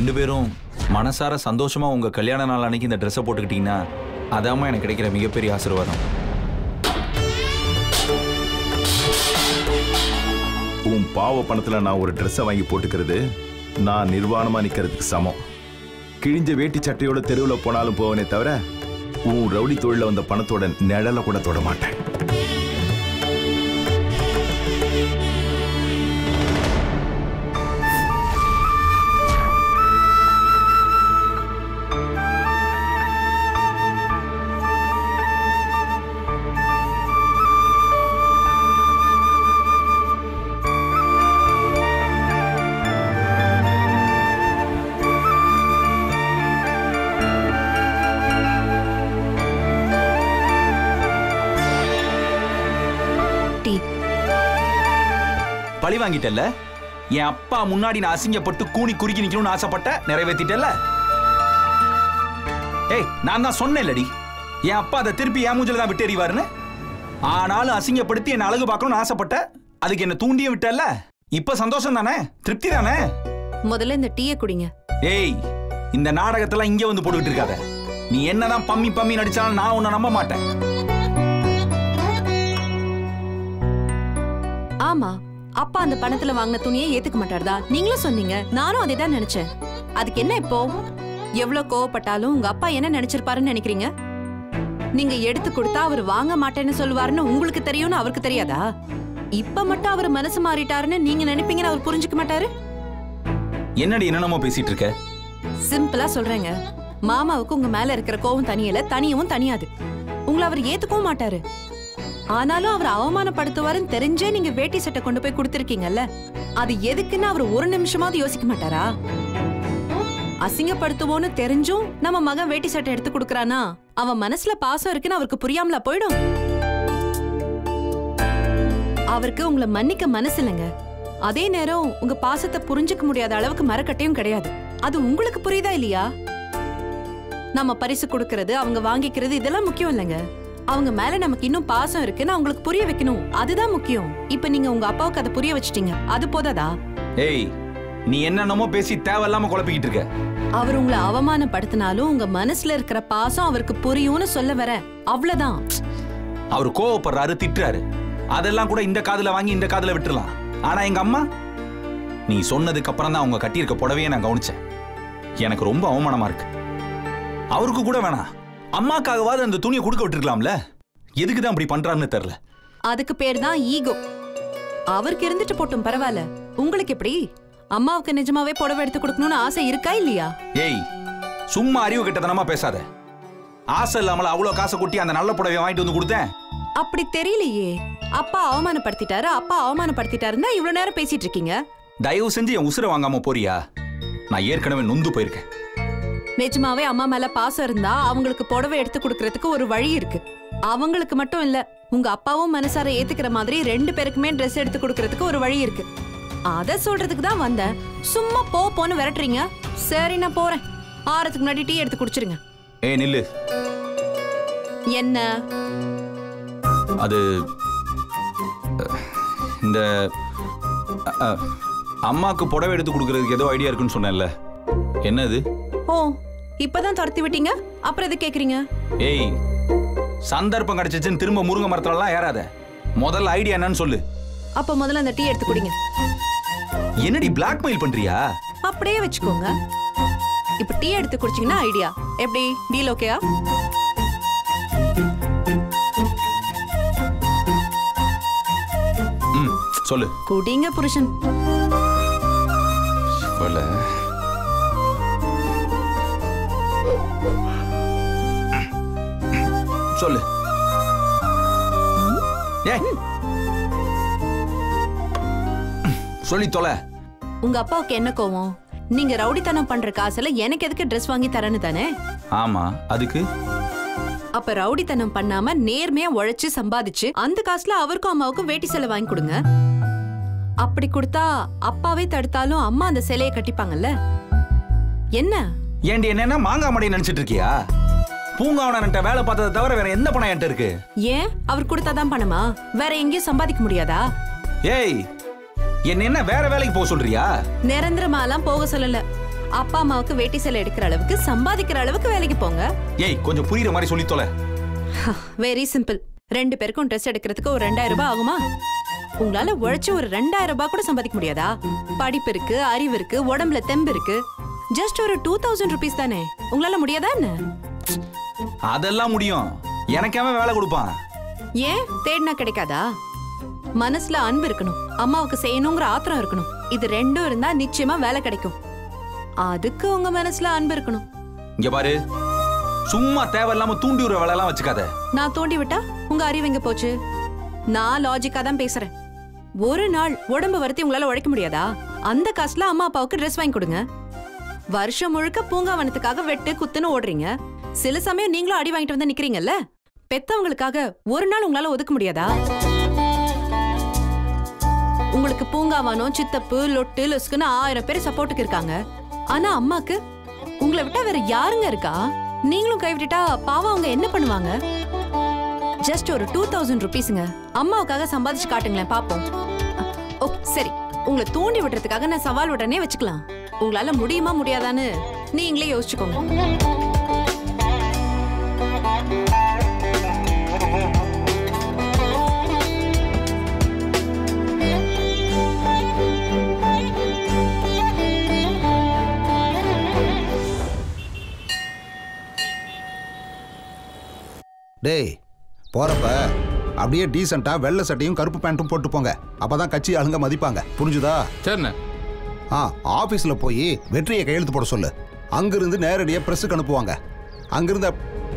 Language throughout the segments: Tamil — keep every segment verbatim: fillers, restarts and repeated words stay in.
ரெண்டு பேரும் மனசார சந்தோஷமா உங்க கல்யாண நாள் அன்னைக்கு இந்த ட்ரெஸ்ஸை போட்டுக்கிட்டீங்கன்னா அதாம்மா எனக்கு கிடைக்கிற மிகப்பெரிய ஆசீர்வாதம். உன் பாவ பணத்துல நான் ஒரு ட்ரெஸ்ஸை வாங்கி போட்டுக்கிறது நான் நிர்வாணமா நிக்கிறதுக்கு சமம். கிழிஞ்ச வேட்டி சட்டையோட தெருவில் போனாலும் போவனே தவிர உன் ரவுடி தொழில வந்த பணத்தோட நிழல கூட தொட மாட்டேன். பழி வாங்கிட்டல்ல? என் அப்பா முன்னாடி நான் அசிங்கப்பட்டு கூனி குறுக்கி நிக்கணும்னு ஆசைப்பட்ட நிறைவேற்றிட்டல்ல? ஏய், நான் தான் சொன்னேன்லடி என் அப்பா அதை திருப்பி என் மூஞ்சில தான் விட்டு எறிவாருன்னு. ஆனாலும் அசிங்கப்படுத்தி என்ன அழகு பார்க்கணும்னு ஆசைப்பட்ட, அதுக்கு என்ன தூண்டியே விட்டல்ல? இப்ப சந்தோஷம் தானே, திருப்தி தானே? முதல்ல இந்த டீயை குடிங்க. ஏய், இந்த நாடகத்தெல்லாம் இங்க வந்து போட்டுக்கிட்டு இருக்காத. நீ என்னதான் பம்மி பம்மி நடிச்சாலும் நான் உன்னை நம்ப மாட்டேன். ஆமா, அப்பா அந்த பணத்துல வாங்கின துணியை ஏத்துக்க மாட்டார்தா? நீங்களும் சொன்னீங்க, நானும் அதே தான் நினைச்சேன். அதுக்கு என்ன இப்போ? எவ்வளவு கோவப்பட்டாலும் உங்க அப்பா என்ன நினைச்சிருப்பாருன்னு நினைக்கிறீங்க? நீங்க எடுத்து கொடுத்தா அவர் வாங்க மாட்டேன்னு சொல்லுவாருன்னு உங்களுக்கு தெரியும்னு அவருக்கு தெரியாதா? இப்ப மட்டும் அவர் மனசு மாறிட்டாருன்னு நீங்க நினைப்பீங்கன்னு அவர் புரிஞ்சுக்க மாட்டாரு? என்னடி என்னென்னமோ பேசிட்டு இருக்க? சிம்பிளா சொல்றேங்க, மாமாவுக்கு உங்க மேல இருக்கிற கோவம் தனியல, தனியவும் தனியாது. உங்களை அவர் ஏத்துக்கவும் மாட்டாரு. ஆனாலும் அவர் அவமானப்படுத்துவாருன்னு தெரிஞ்சே நீங்க வேட்டி சட்டை கொண்டு போய் கொடுத்திருக்கீங்கல்ல, அது எதுக்குன்னு அவர் ஒரு நிமிஷமாவது யோசிக்க மாட்டாரா? அசிங்கப்படுத்துவோன்னு தெரிஞ்சும் நம்ம மகன் வேட்டி சட்டை எடுத்து கொடுக்கறானா, அவன் மனசுல பாசம் இருக்குன்னு அவருக்கு புரியாமல போயிடும். அவருக்கு உங்களை மன்னிக்க மனசு இல்லைங்க. அதே நேரம் உங்க பாசத்தை புரிஞ்சுக்க முடியாத அளவுக்கு மரக்கட்டையும் கிடையாது. அது உங்களுக்கு புரியுதா இல்லையா? நம்ம பரிசு கொடுக்கறது, அவங்க வாங்கிக்கிறது இதெல்லாம் முக்கியம் இல்லைங்க. அவங்க மேல நமக்கு இன்னும் பாசம் இருக்குன்னு அவங்களுக்கு புரிய வைக்கணும், அதுதான் முக்கியம். இப்ப நீங்க உங்க அப்பாவுக்கு அதை புரிய வச்சிட்டீங்க, அது போதாதா? ஏய், நீ என்னென்னமோ பேசி தேவையில்லாம குழப்பிக்கிட்டு இருக்க. அவர் உங்களை அவமானப்படுத்தினாலும் உங்க மனசுல இருக்கிற பாசம் அவருக்கு புரியும்னு சொல்ல வர, அவ்வளவுதான். அவர் கோவப்படுறாரு, திட்டுறாரு, அதெல்லாம் கூட இந்த காதுல வாங்கி இந்த காதுல விட்டுறலாம். ஆனா எங்க அம்மா, நீ சொன்னதுக்கு அப்புறம் தான் அவங்க கட்டியிருக்க புடவையே நான் கவனிச்சேன். எனக்கு ரொம்ப அவமானமா இருக்கு. அவருக்கு கூட வேணாம், அம்மாக்காகவாது அந்த துணியை கொடுக்க விட்டுருக்கலாம்ல. எதுக்கு தான் அப்படி பண்றாருன்னு தெரியல. அதுக்கு பேர் தான் ஈகோ. அவருக்கு இருந்துட்டு போட்டும் பரவாயில்ல, உங்களுக்கு எப்படி? அம்மாவுக்கு நிஜமாவே புடவை எடுத்து கொடுக்கணும்னு ஆசை இருக்கா இல்லையா? ஏய், சும்மா அறிவு கிட்டத்தனமா பேசாத. ஆசை இல்லாமல அவ்வளவு காசை கொட்டி அந்த நல்ல புடவையை வாங்கிட்டு வந்து கொடுத்தேன். அப்படி தெரியலையே. அப்பா அவமானப்படுத்திட்டாரு, அப்பா அவமானப்படுத்திட்டாருன்னா இவ்வளவு நேரம் பேசிட்டு இருக்கீங்க. தயவு செஞ்சு என் உசுரை வாங்காம போறியா? நான் ஏற்கனவே நொந்து போயிருக்கேன். நிஜமாவே அம்மா மேல பாசம் இருந்தா அவங்களுக்கு புடவை எடுத்து கொடுக்கறதுக்கு ஒரு வழி இருக்கு. அவங்களுக்கு மட்டும் இல்ல, உங்க அப்பாவும் மனசார ஏத்துக்கிற மாதிரி ரெண்டு பேருக்குமே ட்ரெஸ் எடுத்து கொடுக்கறதுக்கு ஒரு வழி இருக்கு. அத சொல்றதுக்கு தான் வந்தேன். சும்மா போ போன்னு விரட்டுறீங்க. சரி, நான் போறேன். ஆறதுக்கு முன்னாடி டீ எடுத்து குடிச்சிருங்க. ஏ நில்லு. என்ன? அது இந்த அம்மாக்கு புடவை எடுத்து கொடுக்கறதுக்கு ஏதோ ஐடியா இருக்குன்னு சொன்னேன்ல, என்னது? ஓ, இப்பதான் துரத்தி விட்டீங்க, அப்புறம் எது கேக்குறீங்க? ஏய், சந்தர்ப்பம் கிடைச்சிச்சுன்னு திரும்ப முருங்கை மரத்துலலாம் ஏறாத. முதல்ல ஐடியா என்னன்னு சொல்லு. அப்ப முதல்ல அந்த டீ எடுத்து குடிங்க. என்னடி பிளாக்மெயில் பண்றியா? அப்படியே வச்சுக்கோங்க. இப்ப டீ எடுத்து குடிச்சீங்கன்னா ஐடியா எப்படி? டீல் ஓகேயா? ம், சொல்லு. குடிங்க புருஷன். போல சொல்லு. ஏய், சொல்லி தொலை. உங்க அப்பாவுக்கு என்ன கோவம்? நீங்க ரவுடித்தனம் பண்ற காசுல எனக்கு எதுக்கு ட்ரெஸ் வாங்கி தரேன்னு தானே? ஆமா, அதுக்கு. அப்ப ரவுடித்தனம் பண்ணாம நேர்மையா உழைச்சு சம்பாதிச்சு அந்த காசுல அவருக்கும் அம்மாவுக்கும் வேட்டி சேலை வாங்கி கொடுங்க. அப்படி கொடுத்தா அப்பாவே தடுத்தாலும் அம்மா அந்த சேலையை கட்டிப்பாங்கல்ல. என்ன ஏண்டி என்ன மாங்காய் மடி நினைச்சிட்டு இருக்கியா? பூங்காவனன்ட்ட வேலை பார்த்ததை தவிர வேற என்ன பணம் என்கிட்ட இருக்கு? ஏன் அவர் கொடுத்தாதான் பணமா? வேற எங்கேயும் சம்பாதிக்க முடியாதா? ஏய், என்ன என்ன வேற வேலைக்கு போக சொல்றியா? நிரந்தரமாலாம் போக சொல்லல. அப்பா அம்மாவுக்கு வேட்டி சேலை எடுக்கிற அளவுக்கு சம்பாதிக்கிற அளவுக்கு வேலைக்கு போங்க. ஏய் கொஞ்சம் புரியுற மாதிரி சொல்லி தொலை. Very simple. ரெண்டு பேருக்கும் ட்ரெஸ் எடுக்கிறதுக்கு ஒரு ரெண்டாயிரம் ரூபாய் ஆகுமா? உங்களால உழைச்சு ஒரு ரெண்டாயிரம் ரூபாய் கூட சம்பாதிக்க முடியாதா? படிப்பு இருக்கு, அறிவு இருக்கு, உடம்புல தெம்பு இருக்கு. ஜஸ்ட் ஒரு டூ தௌசண்ட் ருபீஸ் தானே, உங்களால முடியாதா என்ன? அதெல்லாம் முடியும். எனக்கு அவன் வேலை கொடுப்பான். ஏன் தேடினா கிடைக்காதா? மனசுல அன்பு இருக்கணும், அம்மாவுக்கு செய்யணுங்கிற ஆத்திரம் இருக்கணும். இது ரெண்டும் இருந்தா நிச்சயமா வேலை கிடைக்கும். அதுக்கு உங்க மனசுல அன்பு இருக்கணும். இங்க பாரு, சும்மா தேவையில்லாம தூண்டி விடுற வேலை எல்லாம் வச்சுக்காத. நான் தூண்டி விட்டா உங்க அறிவு எங்க போச்சு? நான் லாஜிக்கா தான் பேசுறேன். ஒரு நாள் உடம்பு வருத்தி உங்களால உழைக்க முடியாதா? அந்த காசுல அம்மா அப்பாவுக்கு ட்ரெஸ் வாங்கி கொடுங்க. வருஷம் முழுக்க பூங்காவனத்துக்காக வெட்டு குத்துன்னு ஓடுறீங்க. சில சமயம் நீங்களும் அடி வாங்கிட்டு வந்து நிக்கிறீங்கல்ல. பெத்தவங்களுக்காக ஒரு நாள் உங்களால ஒதுக்க முடியாதா? உங்களுக்கு பூங்காவனம், சித்தப்பு, லொட்டு லொஸ்குன்னு ஆயிரம் பேர் சப்போர்ட்டுக்கு இருக்காங்க. ஆனா அம்மாக்கு உங்களை விட்டா வேற யாருங்க இருக்கா? நீங்களும் கைவிட்டுட்டா பாவம் அவங்க என்ன பண்ணுவாங்க? ஜஸ்ட் ஒரு டூ தௌசண்ட் ருபீஸ்ங்க, அம்மாவுக்காக சம்பாதிச்சு காட்டுங்களேன் பாப்போம். ஓ சரி, உங்களை தூண்டி விடுறதுக்காக நான் சவால் உடனே வச்சுக்கலாம். உங்களால முடியுமா முடியாதான்னு நீங்களே யோசிச்சுக்கோங்க. டேய் போறப்ப அப்படியே டீசெண்டா வெள்ளை சட்டையும் கருப்பு பேண்ட்டும் போட்டு போங்க. அப்பதான் கட்சி ஆளுங்க மதிப்பாங்க. புரிஞ்சுதா? சரிண்ணே. ஆ ஆபீஸ்ல போய் வெற்றியை கையெழுத்து போட சொல்லு. அங்கிருந்து நேரடியா பிரஸுக்கு அனுப்புவாங்க. அங்கிருந்து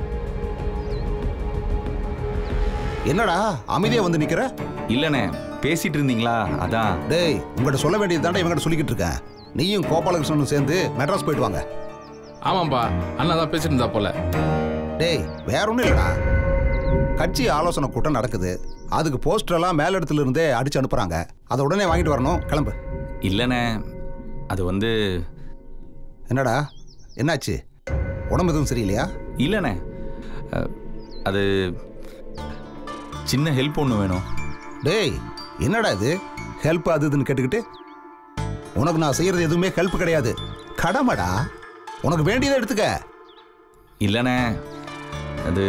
என்னடா அமைதியா வந்து நிக்கிற? இல்லனே, பேசிட்டு இருந்தீங்களா அதான். டேய் உங்கள்கிட்ட சொல்ல வேண்டியது தாண்டா இவங்கிட்ட சொல்லிக்கிட்டு இருக்கேன். நீயும் கோபாலகிருஷ்ணனும் சேர்ந்து மெட்ராஸ் போயிட்டு வாங்க. ஆமாம்பா, அண்ணா தான் பேசிட்டு இருந்தா போல. டேய் வேற ஒன்றும் இல்லைடா, கட்சி ஆலோசனை கூட்டம் நடக்குது. அதுக்கு போஸ்டரெல்லாம் மேலிடத்துல இருந்தே அடிச்சு அனுப்புறாங்க. அதை உடனே வாங்கிட்டு வரணும். கிளம்பு. இல்லனே, அது வந்து. என்னடா என்னாச்சு? உடம்பு எதுவும் சரியில்லையா? இல்லனே, அது சின்ன ஹெல்ப் ஒன்று வேணும். டேய் என்னடா இது ஹெல்ப் அது இதுன்னு கேட்டுக்கிட்டு? உனக்கு நான் செய்யறது எதுவுமே ஹெல்ப் கிடையாது, கடமைடா. உனக்கு வேண்டியதை எடுத்துக்க. இல்லனே, அது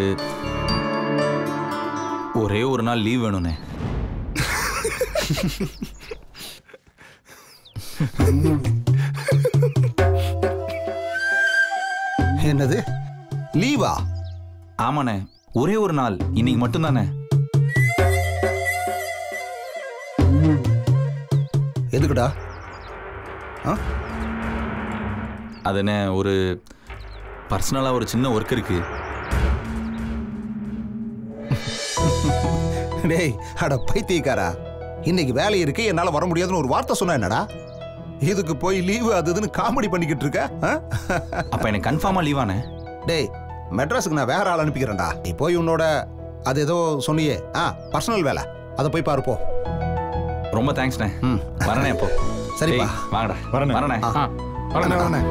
ஒரே ஒரு நாள் லீவ் வேணும்னே. என்னது லீவா? ஆமாண்ணே, ஒரே ஒரு நாள், இன்னைக்கு மட்டும்தானே. எதுக்குடா? அதுண்ணே, ஒரு பர்சனலாக ஒரு சின்ன ஒர்க் இருக்கு. டேய் அட பைத்தியக்காரா, இன்னைக்கு வேலை இருக்கு என்னால வர முடியாதுன்னு ஒரு வார்த்தை சொன்ன என்னடா? இதுக்கு போய் லீவு அதுன்னு காமெடி பண்ணிக்கிட்டு இருக்க? அப்ப எனக்கு கன்ஃபார்மா லீவானே? டேய் மெட்ராஸுக்கு நான் வேற ஆள் அனுப்பிக்கிறேன்டா. நீ போய் உன்னோட அது ஏதோ சொன்னியே ஆ பர்சனல் வேலை, அதை போய் பாரு போ. ரொம்ப தேங்க்ஸ்ண்ணே. ம் வரனே இப்போ. சரிப்பா வாங்கடா. வரனே வரனே. வரனே வரனே.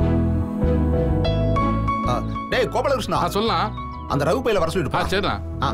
டேய் கோபாலகிருஷ்ணா, சொல்லலாம். அந்த ரகு பையில வர சொல்லிட்டு. ஆ சரிண்ணா. ஆ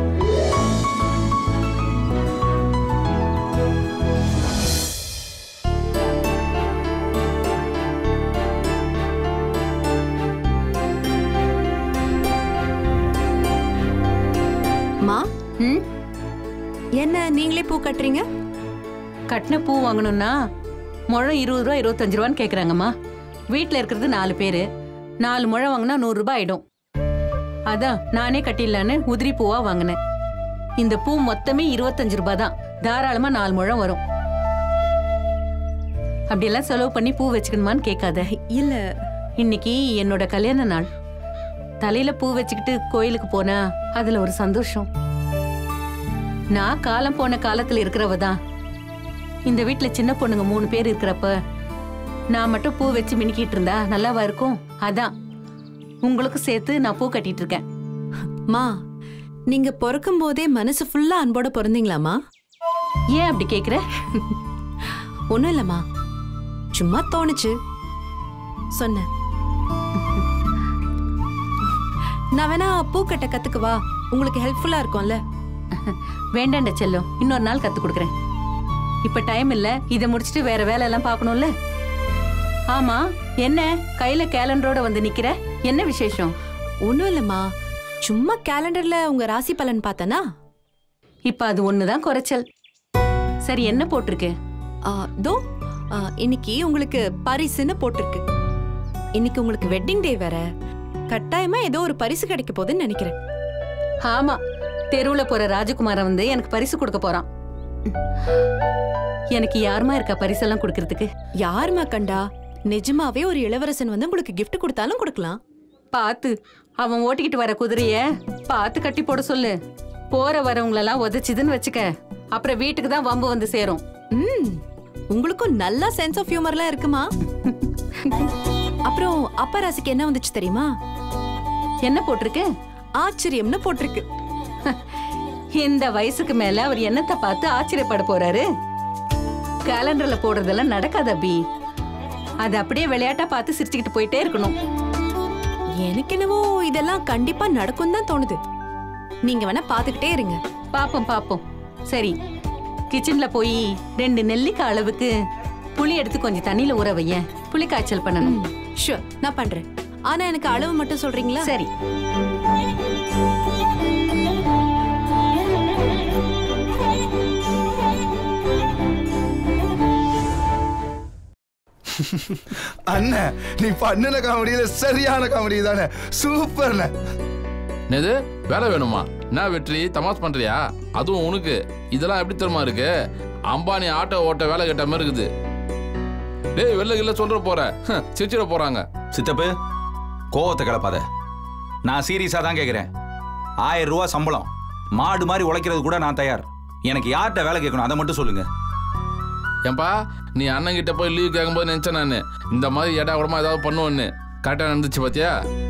மா, என்ன நீங்களே பூ கட்டுறீங்க? கட்டின பூ வாங்கணும்னா முழம் இருபது ரூபா இருபத்தஞ்சு ரூபான்னு கேட்குறாங்கம்மா. வீட்டில் இருக்கிறது நாலு பேர், நாலு முழம் வாங்கினா நூறு ரூபாய் ஆயிடும். அதான் நானே கட்டிடலான்னு உதிரி பூவா வாங்கினேன். இந்த பூ மொத்தமே இருபத்தஞ்சு ரூபாய் தான், தாராளமா நாலு முழம் வரும். அப்படியெல்லாம் செலவு பண்ணி பூ வச்சுக்கணுமான்னு கேட்காத. இல்ல, இன்னைக்கு என்னோட கல்யாண நாள். தலையில பூ வச்சுக்கிட்டு கோயிலுக்கு போனா அதுல ஒரு சந்தோஷம். நான் காலம் போன காலத்துல இருக்கிறவ தான். இந்த வீட்டுல சின்ன பொண்ணுங்க மூணு பேர் இருக்கிறப்ப நான் மட்டும் பூ வச்சு மினிக்கிட்டு இருந்தா நல்லாவா இருக்கும்? அதான் உங்களுக்கு சேர்த்து நான் பூ கட்டிட்டு இருக்கேன். மா, நீங்க பிறக்கும் போதே மனசு ஃபுல்லா அன்போட பிறந்தீங்களாமா? ஏன் அப்படி கேக்குற? ஒண்ணும் இல்லம்மா, சும்மா தோணுச்சு சொன்னேன். நான் வேணா பூ கட்ட கத்துக்குவா, உங்களுக்கு ஹெல்ப்ஃபுல்லா இருக்கும்ல? வேண்டாண்ட செல்லம், இன்னொரு நாள் கத்து கொடுக்குறேன். இப்ப டைம் இல்ல, இதை முடிச்சுட்டு வேற வேலை எல்லாம் பார்க்கணும்ல. ஆமா, என்ன கையில கேலண்டரோட வந்து நிக்கிற? என்ன விசேஷம்? ஒண்ணும் இல்லம்மா, சும்மா கேலண்டர்ல உங்க ராசி பலன் பார்த்தனா. இப்ப அது ஒண்ணுதான் குறைச்சல். சரி, என்ன போட்டிருக்கு? தோ ஆ, இன்னைக்கு உங்களுக்கு பரிசுன்னு போட்டிருக்கு. இன்னைக்கு உங்களுக்கு வெட்டிங் டே வேற. கட்டாயமா ஏதோ ஒரு பரிசு கிடைக்க போகுதுன்னு நினைக்கிறேன். ஆமா, தெருவுல போற ராஜகுமாரன் வந்து எனக்கு பரிசு கொடுக்க போறான். எனக்கு யாருமா இருக்கா பரிசெல்லாம் கொடுக்கறதுக்கு? யாருமா கண்டா? நிஜமாவே ஒரு இளவரசன் வந்து உங்களுக்கு gift கொடுத்தாலும் கொடுக்கலாம். பாத்து அவன் ஓட்டிக்கிட்டு வர குதிரைய பாத்து கட்டி போட சொல்லு. போற வரவங்களெல்லாம் உதச்சுதுன்னு வச்சுக்க, அப்புறம் வீட்டுக்கு தான் வம்பு வந்து சேரும். ம், உங்களுக்கும் நல்ல சென்ஸ் ஆஃப் ஹியூமர்லாம் இருக்குமா? அப்புறம் அப்பா ராசிக்கு என்ன வந்துச்சு தெரியுமா? என்ன போட்டிருக்கு? ஆச்சரியம்னு போட்டிருக்கு. இந்த வயசுக்கு மேல அவர் என்னத்தை பார்த்து ஆச்சரியப்பட போறாரு? கேலண்டர்ல போடுறதெல்லாம் நடக்காத அபி. அது அப்படியே விளையாட்டா பார்த்து சிரிச்சுக்கிட்டு போயிட்டே இருக்கணும். எனக்கு என்னவோ இதெல்லாம் கண்டிப்பா நடக்கும் தான் தோணுது. நீங்க வேணா பாத்துக்கிட்டே இருங்க. பாப்போம் பாப்போம். சரி, கிச்சன்ல போய் ரெண்டு நெல்லிக்காய் அளவுக்கு புளி எடுத்து கொஞ்சம் தண்ணியில ஊற வையேன். புளி காய்ச்சல் பண்ணணும். ஷூர், நான் பண்றேன். ஆனா எனக்கு அளவு மட்டும் சொல்றீங்களா? சரி. அண்ணன், நீ பண்ணின காமெடியில சரியான காமெடி தானே. சூப்பர்ண்ணே. என்னது வேலை வேணுமா? என்ன வெற்றி தமாஸ் பண்றியா? அதுவும் உனக்கு இதெல்லாம் எப்படி தெரியுமா இருக்கு? அம்பானி ஆட்டோ ஓட்ட வேலை கேட்ட மாதிரி இருக்குது. டேய், வெளில இல்ல சொல்ற போற சிரிச்சிட போறாங்க. சித்தப்பு, கோவத்தை கிளப்பாத. நான் சீரியஸா தான் கேட்கிறேன். ஆயிரம் ரூபாய் சம்பளம், மாடு மாதிரி உழைக்கிறது கூட நான் தயார். எனக்கு யார்கிட்ட வேலை கேட்கணும் அதை மட்டும் சொல்லுங்க. ஏன்பா, நீ அண்ணன் கிட்ட போய் லீவ் கேட்கும்போது நினைச்சேன் நான் இந்த மாதிரி ஏடா கூடமா ஏதாவது பண்ணுவேன்னு. கரெக்டா நடந்துச்சு பாத்தியா?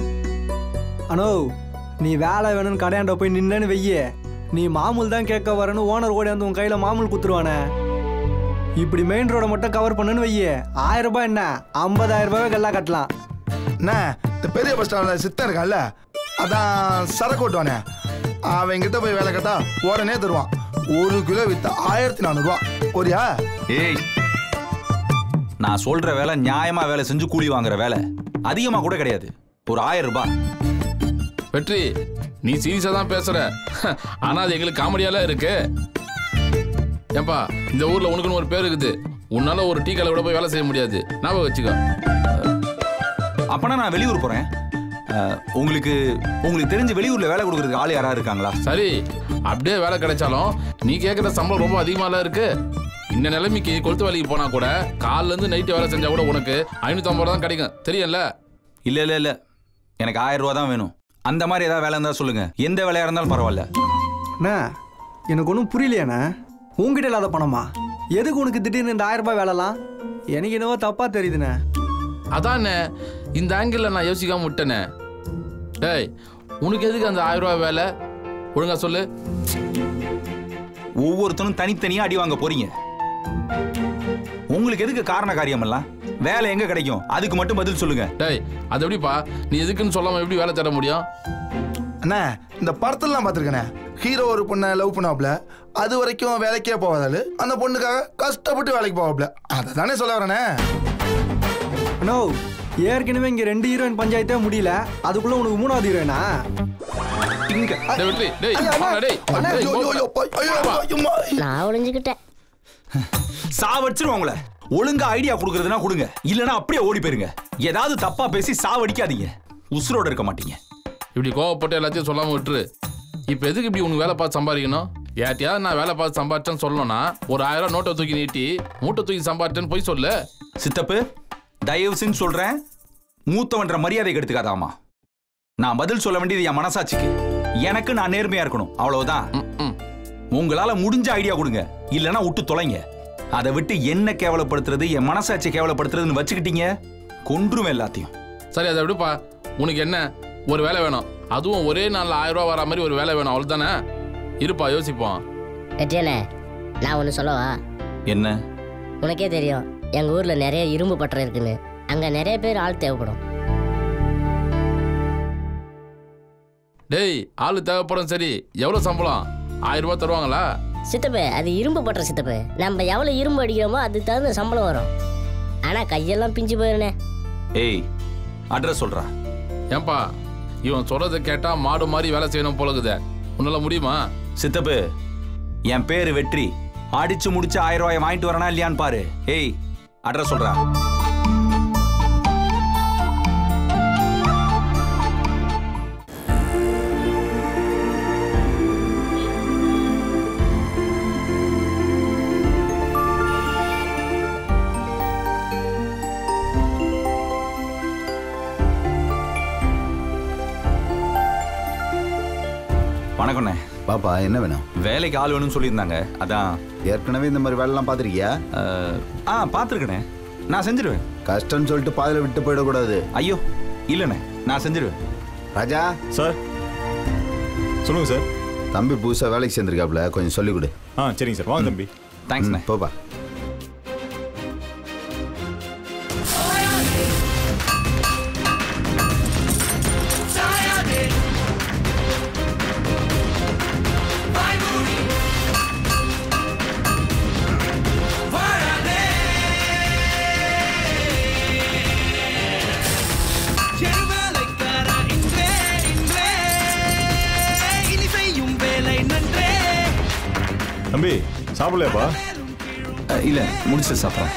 அனோ, நீ வேலை வேணும்னு கடையாண்ட போய் நின்னு வெய்ய, நீ மாமூல் தான் கேட்க வரன்னு ஓனர் ஓடி வந்து உன் கையில மாமூல் குத்துருவானே. இப்படி மெயின் ரோட மட்டும் கவர் பண்ணுன்னு வைய, ஆயிரம் ரூபாய் என்ன ஐம்பதாயிரம் ரூபாய் எல்லாம் கட்டலாம். அண்ணா, இந்த பெரிய பஸ் ஸ்டாண்ட்ல சித்தம் இருக்கான்ல, அதான் சரக்கு ஓட்டுவானே, அவன் கிட்ட போய் வேலை கேட்டா உடனே தருவான். ஒரு கிலோ வித்த ஆயிரத்தி நானூறு ரூபா. ஒரியா? ஏய், நான் சொல்ற வேலை நியாயமா வேலை செஞ்சு கூலி வாங்குற வேலை. அதிகமா கூட கிடையாது, ஒரு ஆயிரம் ரூபாய். வெற்றி, நீ சீரியஸா தான் பேசுற, ஆனா அது எங்களுக்கு காமெடியாலாம் இருக்கு. ஏன்பா, இந்த ஊர்ல உனக்குன்னு ஒரு பேர் இருக்குது. உன்னால ஒரு டீ கடை கூட போய் வேலை செய்ய முடியாது, ஞாபகம் வச்சுக்கோ. அப்பனா நான் வெளியூர் போறேன். உங்களுக்கு உங்களுக்கு தெரிஞ்ச வெளியூர்ல வேலை கொடுக்கறதுக்கு ஆள் யாரா இருக்காங்களா? சரி, அப்படியே வேலை கிடைச்சாலும் நீ கேட்குற சம்பளம் ரொம்ப அதிகமாலாம் இருக்கு. இந்த நிலைமைக்கு கொளுத்து வேலைக்கு போனா கூட காலில இருந்து நைட்டு வேலை செஞ்சா கூட உனக்கு ஐநூத்தி ஐம்பது ரூபா தான் கிடைக்கும், தெரியல? இல்ல இல்ல இல்ல, எனக்கு ஆயிரம் ரூபா தான் வேணும். அந்த மாதிரி ஏதாவது வேலை இருந்தா சொல்லுங்க, எந்த வேலையா இருந்தாலும் பரவாயில்ல. அண்ணா, எனக்கு ஒன்றும் புரியலையாண்ணா. உங்ககிட்ட இல்லாத பணமா? எதுக்கு உனக்கு திடீர்னு இந்த ஆயிரம் ரூபாய் வேலைலாம்? எனக்கு என்னவோ தப்பா தெரியுதுண்ணே. அதானே, இந்த ஆங்கிள் நான் யோசிக்காம விட்டேனே. டேய், உனக்கு எதுக்கு அந்த ஆயிரம் ரூபாய் வேலை? ஒழுங்கா சொல்லு. ஒவ்வொருத்தனும் தனித்தனியா அடி வாங்க போறீங்க. உங்களுக்கு எதுக்கு காரண காரியம் எல்லாம்? வேலை எங்க கிடைக்கும் அதுக்கு மட்டும் பதில் சொல்லுங்க. டேய், அது எப்படிப்பா நீ எதுக்குன்னு சொல்லாம எப்படி வேலை தர முடியும்? அண்ணா, இந்த படத்துலலாம் பார்த்துருக்கேனே, ஹீரோ ஒரு பொண்ணை லவ் பண்ணாப்ல, அது வரைக்கும் வேலைக்கே போவாதாலு அந்த பொண்ணுக்காக கஷ்டப்பட்டு வேலைக்கு போவாப்ல. அதை தானே சொல்ல வரேனே. அண்ணோ, ஏற்கனவே இங்க ரெண்டு ஹீரோயின் பஞ்சாயத்தே முடியல, அதுக்குள்ள உனக்கு மூணாவது ஹீரோயினா? நான் ஒளிஞ்சுக்கிட்டேன். சாவடிச்சிருவோம் உங்களை. ஒழுங்கா ஐடியா கொடுக்கறதுனா கொடுங்க, இல்லனா அப்படியே ஓடி போயிருங்க. ஏதாவது தப்பா பேசி சாவடிக்காதீங்க, உசுரோட இருக்க மாட்டீங்க. இப்படி கோவப்பட்டு எல்லாத்தையும் சொல்லாம விட்டுரு. இப்ப எதுக்கு இப்படி உனக்கு வேலை பார்த்து சம்பாதிக்கணும்? ஏட்டியாவது நான் வேலை பார்த்து சம்பாதிச்சேன்னு சொல்லணும்னா ஒரு ஆயிரம் ரூபாய் நோட்டை தூக்கி நீட்டி மூட்டை தூக்கி சம்பாதிச்சேன்னு போய் சொல்லு. சித்தப்பு, தயவு செஞ்சு சொல்றேன், மூத்தவன்ற மரியாதை கெடுத்துக்காதாமா. நான் பதில் சொல்ல வேண்டியது என் மனசாட்சிக்கு. எனக்கு நான் நேர்மையா இருக்கணும், அவ்வளவுதான். உங்களால முடிஞ்ச ஐடியா கொடுங்க, இல்லனா விட்டு தொலைங்க. அதை விட்டு என்ன கேவலப்படுத்துறது, என் மனசாட்சியை கேவலப்படுத்துறதுன்னு வச்சுக்கிட்டீங்க, கொன்றும் எல்லாத்தையும். சரி, அதை விடுப்பா. உனக்கு என்ன ஒரு வேலை வேணும், அதுவும் ஒரே நாள்ல ஆயிரம் ரூபாய் வர மாதிரி ஒரு வேலை வேணும், அவ்வளவுதானே? இருப்பா, யோசிப்போம். வெற்றியண்ணே, நான் ஒன்று சொல்லவா? என்ன? உனக்கே தெரியும் எங்க ஊர்ல நிறைய இரும்பு பட்டறை இருக்குன்னு. அங்க நிறைய பேர் ஆள் தேவைப்படும். டேய், ஆளு தேவைப்படும். சரி, எவ்வளவு சம்பளம்? ஆயிரம் ரூபாய் தருவாங்களா? சித்தப்பு, அது இரும்பு பட்டறை சித்தப்பு. நம்ம எவ்வளவு இரும்பு அடிக்கிறோமோ அதுக்கு தகுந்த சம்பளம் வரும். ஆனா கையெல்லாம் பிஞ்சு போயிருனே. ஏய் அட்ரஸ் சொல்றா. ஏன்பா இவன் சொல்றதை கேட்டா மாடு மாதிரி வேலை செய்யணும் போலக்குதே. உன்னால முடியுமா? சித்தப்பு, என் பேரு வெற்றி. அடிச்சு முடிச்சு ஆயிரம் ரூபாய் வாங்கிட்டு வரனா இல்லையான்னு பாரு. ஏய் அட்ரஸ் சொல்றா. வணக்கண்ணே. பாப்பா என்ன வேணும்? வேலைக்கு ஆள் வேணும்னு சொல்லியிருந்தாங்க, அதான். ஏற்கனவே இந்த மாதிரி வேலைலாம் பார்த்துருக்கியா? ஆ பார்த்துருக்கண்ணே, நான் செஞ்சிருவேன். கஷ்டம்னு சொல்லிட்டு பாதியில் விட்டு போயிடக்கூடாது. ஐயோ இல்லைண்ணே, நான் செஞ்சிருவேன். ராஜா சார் சொல்லுங்கள் சார். தம்பி புதுசாக வேலைக்கு சேர்ந்துருக்காப்புல, கொஞ்சம் சொல்லிக் கொடு. ஆ சரிங்க சார், வாங்க தம்பி. தேங்க்ஸ்ண்ணே. போப்பா. தம்பி சாப்பிடலையாப்பா? இல்ல முடிச்சு சாப்பிட்றேன்.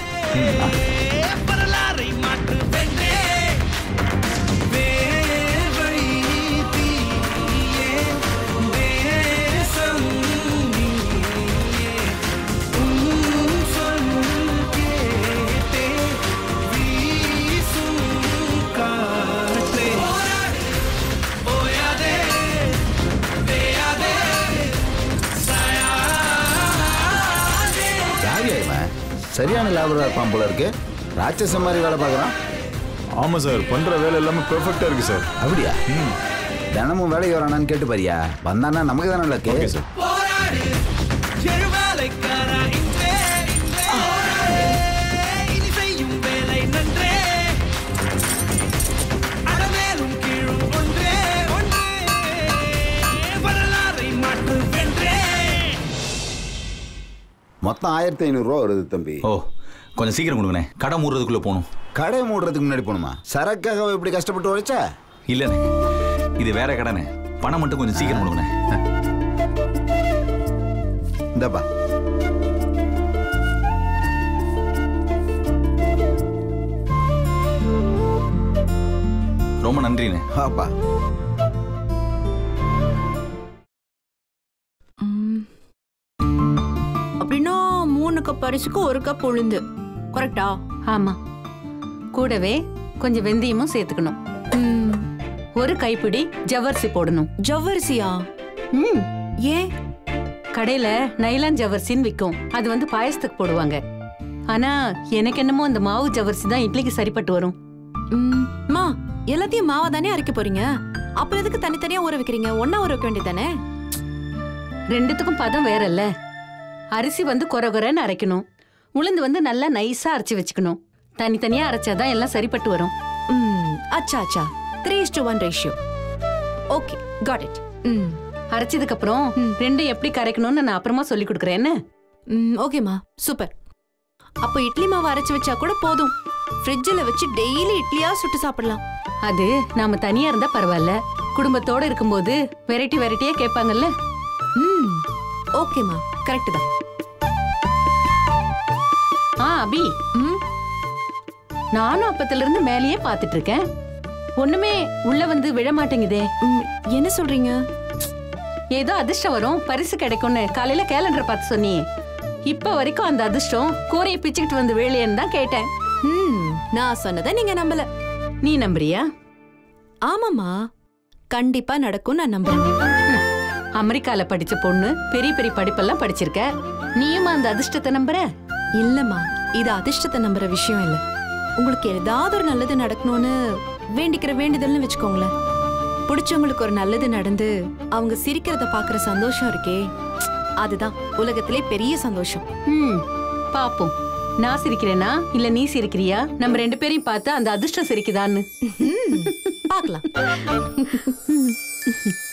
சரியான லாபம் இருப்பான் போல இருக்கு. ராட்சச மாதிரி வேலை பார்க்குறான். ஆமாம் சார், பண்ணுற வேலை எல்லாமே பெர்ஃபெக்டாக இருக்குது சார். அப்படியா? ம் தினமும் வேலைக்கு வரானான்னு கேட்டு பாரியா. வந்தானா நமக்கு தானே இல்லை. Okay sir. மொத்தம் ஆயிரத்தி ஐநூறுரூவா வருது தம்பி. ஓ கொஞ்சம் சீக்கிரம் கொடுங்கண்ணே, கடை மூடுறதுக்குள்ளே போகணும். கடை மூடுறதுக்கு முன்னாடி போகணுமா? சரக்காக இப்படி கஷ்டப்பட்டு உழைச்சா? இல்லைண்ணே, இது வேற கடைண்ணே. பணம் மட்டும் கொஞ்சம் சீக்கிரம் கொடுங்கண்ணே. இந்தப்பா. ரொம்ப நன்றிண்ணே. ஆப்பா. அப்படின்னா மூணு கப் அரிசிக்கு ஒரு கப் உளுந்து கரெக்டா? ஆமா, கூடவே கொஞ்சம் வெந்தயமும் சேர்த்துக்கணும். ஒரு கைப்பிடி ஜவ்வரிசி போடணும். ஜவ்வரிசியா? ம் ஏன்? கடையில நைலான் ஜவ்வரிசின்னு விற்கும், அது வந்து பாயசத்துக்கு போடுவாங்க. ஆனா எனக்கு என்னமோ அந்த மாவு ஜவ்வரிசி தான் இட்லிக்கு சரிப்பட்டு வரும். மா எல்லாத்தையும் மாவா தானே அரைக்க போறீங்க, அப்புறம் எதுக்கு தனித்தனியா ஊற வைக்கிறீங்க? ஒன்னா ஊற வைக்க வேண்டியதானே? ரெண்டுத்துக்கும் பதம் வேற இல்ல. அரிசி வந்து கொர கொரன்னு அரைக்கணும், உளுந்து வந்து நல்லா நைஸா அரைச்சி வச்சுக்கணும். தனித்தனியா அரைச்சாதான் எல்லாம் சரிப்பட்டு வரும். அச்சா அச்சா, three to one ratio. Okay, got it. அரைச்சதுக்கு அப்புறம் ரெண்டும் எப்படி கரைக்கணும்னு நான் அப்புறமா சொல்லி கொடுக்குறேன். என்ன? ஓகேமா, சூப்பர். அப்போ இட்லி மாவு அரைச்சு வச்சா கூட போதும், ஃப்ரிட்ஜில் வச்சு டெய்லி இட்லியா சுட்டு சாப்பிடலாம். அது நாம தனியா இருந்தா பரவாயில்ல, குடும்பத்தோட இருக்கும்போது வெரைட்டி வெரைட்டியா கேட்பாங்கல்ல. ம் ஓகேமா, கரெக்ட் தான். ஆ அபி, ம் நானும் அப்பத்துல இருந்து மேலேயே பாத்துட்டு இருக்கேன், ஒண்ணுமே உள்ள வந்து விழ மாட்டேங்குதே. என்ன சொல்றீங்க? ஏதோ அதிர்ஷ்டம் வரும், பரிசு கிடைக்கும்னு காலையில கேலண்டர் பார்த்து சொன்னியே, இப்ப வரைக்கும் அந்த அதிர்ஷ்டம் கூரையை பிச்சுக்கிட்டு வந்து வேலையன்னு தான் கேட்டேன். ம் நான் சொன்னதை நீங்க நம்பல. நீ நம்புறியா? ஆமாமா, கண்டிப்பா நடக்கும், நான் நம்புறேன். அமெரிக்கால படிச்ச பொண்ணு, பெரிய பெரிய படிப்பெல்லாம் படிச்சிருக்க, நீயும் அந்த அதிர்ஷ்டத்தை நம்புற? இல்லம்மா, இது அதிர்ஷ்டத்தை நம்புற விஷயம் இல்ல. உங்களுக்கு ஏதாவது ஒரு நல்லது நடக்கணும்னு வேண்டிக்கிற வேண்டுதல்னு வச்சுக்கோங்களேன். பிடிச்சவங்களுக்கு ஒரு நல்லது நடந்து அவங்க சிரிக்கிறத பாக்குற சந்தோஷம் இருக்கே, அதுதான் உலகத்திலே பெரிய சந்தோஷம். ம் பாப்போம், நான் சிரிக்கிறேனா இல்ல நீ சிரிக்கிறியா? நம்ம ரெண்டு பேரையும் பார்த்து அந்த அதிர்ஷ்டம் சிரிக்குதான்னு பார்க்கலாம்.